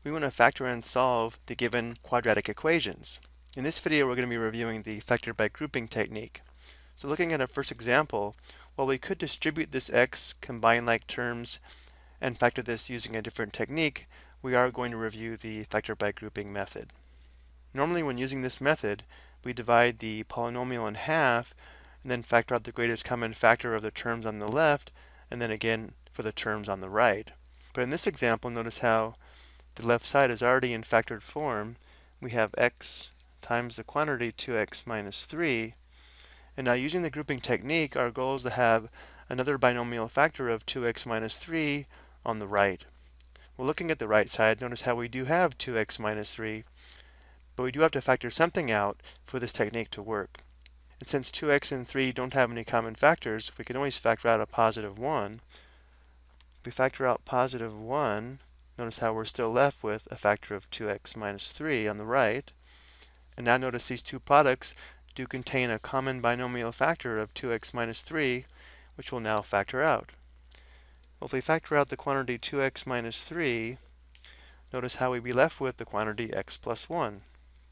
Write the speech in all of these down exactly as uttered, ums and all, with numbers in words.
we want to factor and solve the given quadratic equations. In this video, we're going to be reviewing the factor by grouping technique. So looking at our first example, while we could distribute this x, combine like terms, and factor this using a different technique, we are going to review the factor by grouping method. Normally when using this method, we divide the polynomial in half and then factor out the greatest common factor of the terms on the left, and then again for the terms on the right. But in this example, notice how the left side is already in factored form. We have x times the quantity two x minus three. And now using the grouping technique, our goal is to have another binomial factor of two x minus three on the right. Well, looking at the right side, notice how we do have two x minus three, but we do have to factor something out for this technique to work. And since two x and three don't have any common factors, we can always factor out a positive one. If we factor out positive one, notice how we're still left with a factor of two x minus three on the right. And now notice these two products do contain a common binomial factor of two x minus three, which we'll now factor out. Well, if we factor out the quantity two x minus three, notice how we'd be left with the quantity x plus one.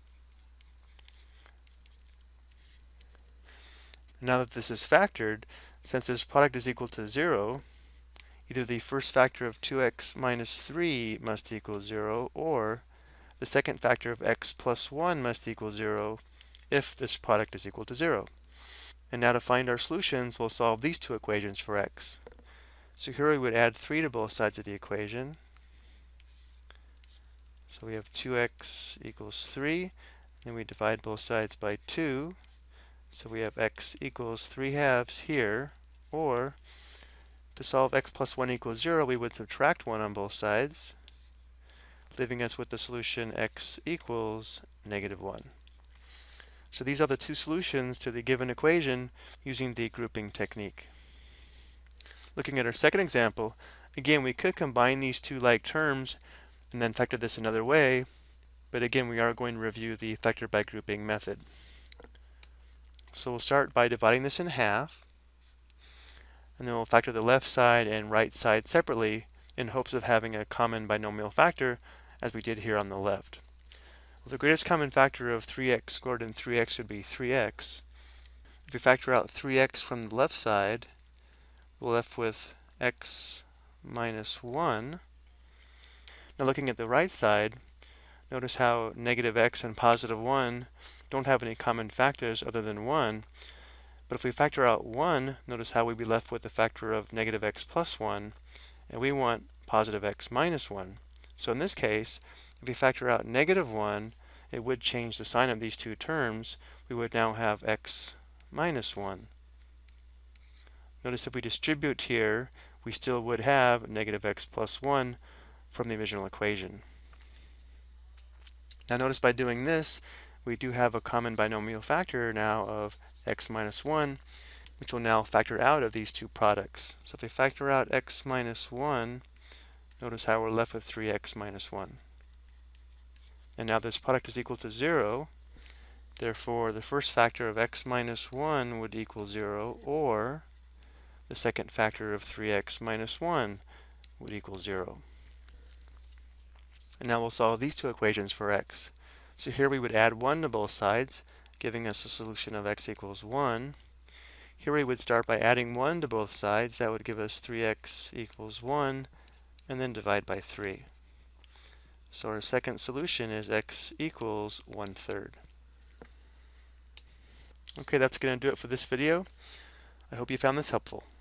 Now that this is factored, since this product is equal to zero, either the first factor of two x minus three must equal zero, or the second factor of x plus one must equal zero if this product is equal to zero. And now to find our solutions, we'll solve these two equations for x. So here we would add three to both sides of the equation. So we have two x equals three, and we divide both sides by two. So we have x equals three halves here, or to solve x plus one equals zero, we would subtract one on both sides, leaving us with the solution x equals negative one. So these are the two solutions to the given equation using the grouping technique. Looking at our second example, again, we could combine these two like terms and then factor this another way, but again, we are going to review the factor by grouping method. So we'll start by dividing this in half, and then we'll factor the left side and right side separately in hopes of having a common binomial factor, as we did here on the left. Well, the greatest common factor of three x squared and three x would be three x. If we factor out three x from the left side, we're left with x minus one. Now looking at the right side, notice how negative x and positive one don't have any common factors other than one. But if we factor out one, notice how we'd be left with the factor of negative x plus one, and we want positive x minus one. So in this case, if we factor out negative one, it would change the sign of these two terms. We would now have x minus one. Notice if we distribute here, we still would have negative x plus one from the original equation. Now notice by doing this, we do have a common binomial factor now of x minus one, which will now factor out of these two products. So if we factor out x minus one, notice how we're left with three x minus one. And now this product is equal to zero. Therefore, the first factor of x minus one would equal zero, or the second factor of three x minus one would equal zero. And now we'll solve these two equations for x. So here we would add one to both sides, giving us a solution of x equals one. Here we would start by adding one to both sides. That would give us three x equals one, and then divide by three. So our second solution is x equals one third. Okay, that's going to do it for this video. I hope you found this helpful.